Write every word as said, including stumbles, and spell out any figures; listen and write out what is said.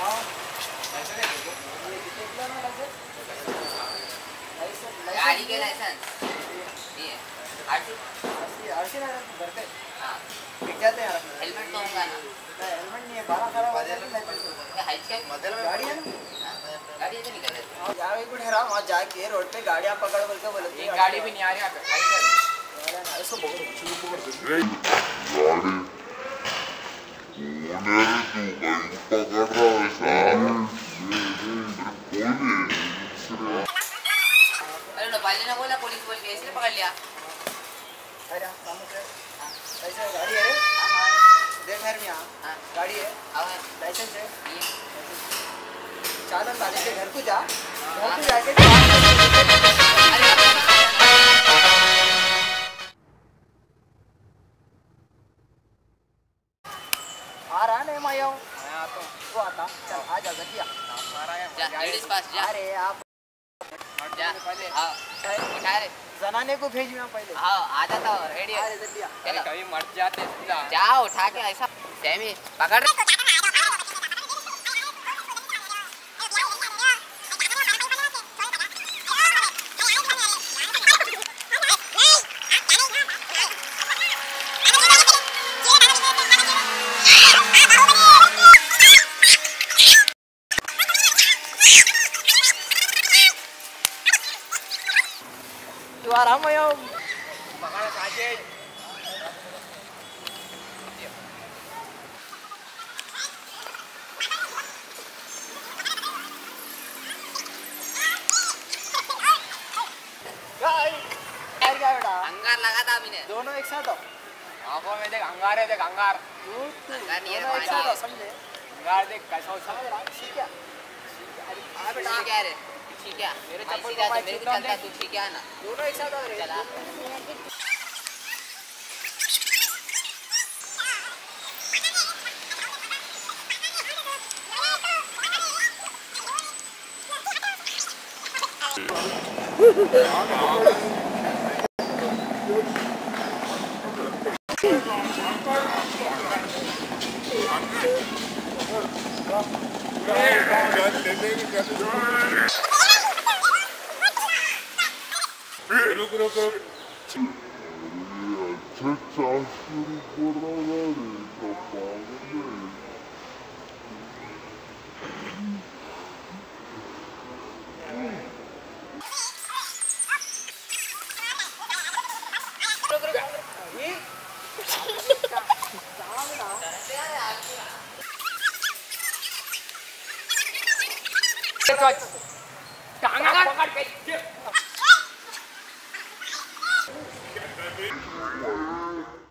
गाड़ी के लाइसेंस ये आरसी आरसी ना घर पे हाँ बिक जाते हैं हेलमेट तो होगा ना हेलमेट नहीं है बारह खराब हो जाए गाड़ी है ना गाड़ी ऐसे निकल रही यार एक ठहरा वहाँ जाके रोड पे गाड़ियाँ पकड़ बोल के बोले एक गाड़ी भी नहीं आ रही यहाँ पे इसको बहुत अरे नेपाली ने बोला पुलिस बोल के इसलिए पकड़ लिया अरे ऐसा गाड़ी है देख यार मैं हाँ गाड़ी है लाइसेंस है चालन गाड़ी से घर को जा घर को जाके आ रहा नहीं मैं आऊँ मैं आता हूँ वो आता चल आ जा जल्दी आ जा लेडीज पास जा अरे आप जा हाँ उठा रे जनाने को भेज मैं पहले हाँ आ जाता हूँ रेडी है अरे जल्दी आ चलो कभी मर जाते सीधा जा उठा के ऐसा सेमी पकड़ तू आराम में आओ पकड़ काजे क्या बेटा अंगार लगा था अभी ने दोनों एक साथ हो आंखों में देख अंगार है देख अंगार तू तू अंगार नहीं है, दोनों एक पानी साथ हो है। समझे अंगार देख कैसा हो समझ रहा ठीक है हाँ बेटा क्या रे ठीक है मेरे मैं चप्पल सीधा को तो मैं मेरे को छूता चलता तू ठीक है ना दोनों एक साथ हो रहे चला रुक रुक रुक अच्छा चांस शुरू कर रहा है तो पागल टांगा पकड़ के है